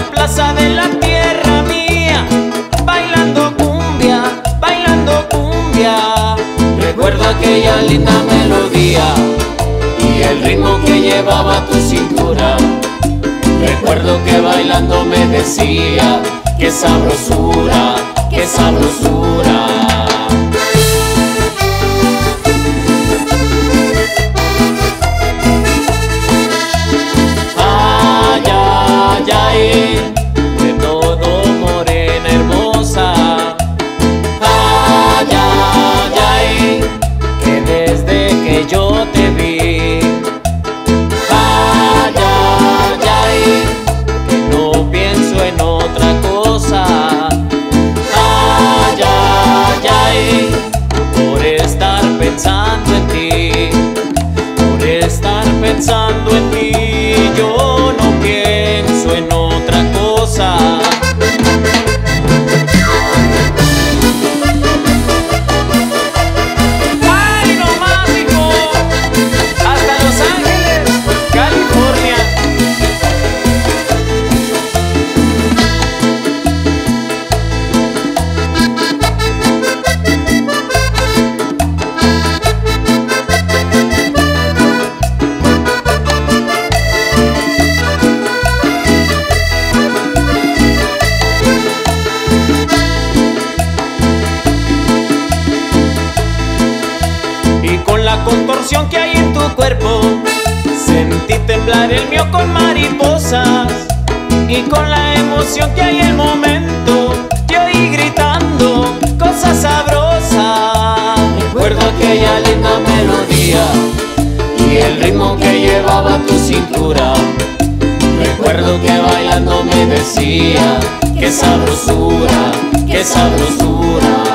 plaza de la tierra mía, bailando cumbia, bailando cumbia. Recuerdo aquella linda melodía y el ritmo que llevaba tu cintura. Recuerdo que bailando me decía: qué sabrosura, qué sabrosura. Ay, ay, ay, De todo morena hermosa. ay, ay, ay, Que desde que yo te vi, ay, ay, ay, que no pienso en otra cosa. ay, ay, ay. Por estar pensando en ti, por estar pensando en ti, yo no pienso en otra cosa. ¡Ay, no más, hijo! Hasta Los Ángeles, California. Y con la contorsión que hay en tu cuerpo, sentí temblar el mío con mariposas. Y con la emoción que hay en el momento, te oí gritando cosas sabrosas. Recuerdo aquella linda melodía y el ritmo que llevaba tu cintura. Recuerdo que bailando me decía: qué sabrosura, qué sabrosura.